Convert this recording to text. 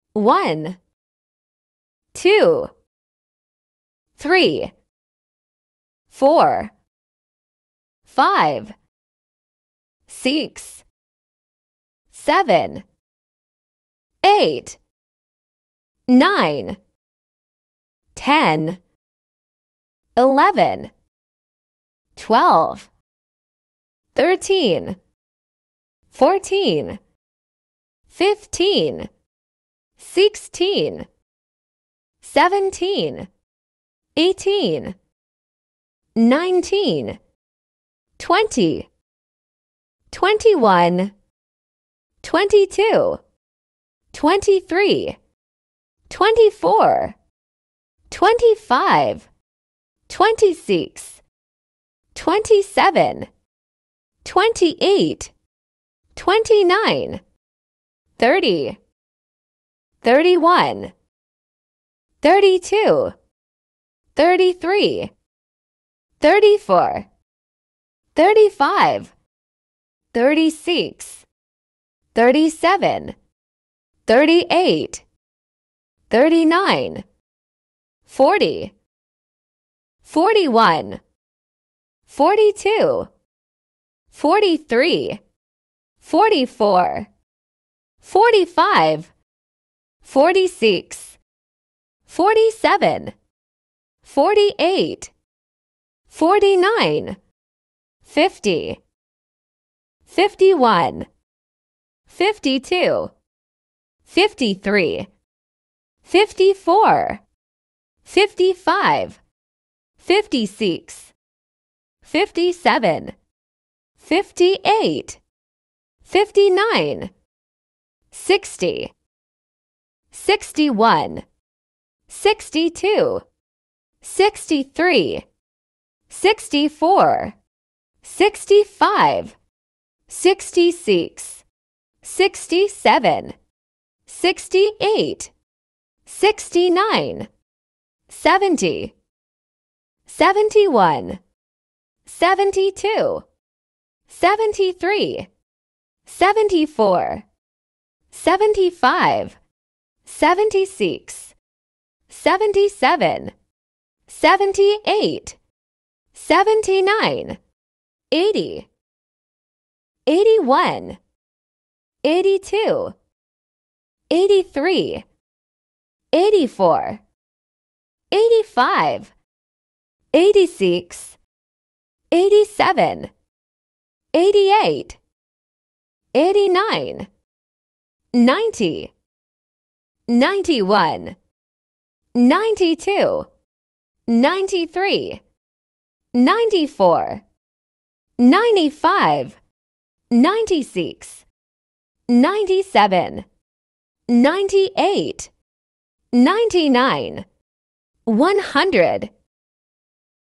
1, 2, 3, 4, 5, 6, 7, 8, 9, 10, 11, 12, 13, 14, 15, 16, 17, 18, 19, 20, 21, 22, 23, 24, 25, 26, 27, 28, 29, 30, 31, 32, 33, 34, 35, 36, 37, 38, 39, 40, 41, 42, 43, 44, 45, 46, 47, 48, 49, 50, 51, 52, 53, 54, 55, 56, 57, 58, 59, 60, 61, 62, 63, 64, 65, 66, 67, 68, 69, 70, 71, 72, 73, 74, 75, 76, 77, 78, 79, 80, 81, 82, 83, 84, 85, 86, 87, 88, 89, 90, 91, 92, 93, 94, 95, 96, 97, 98, 99, 100.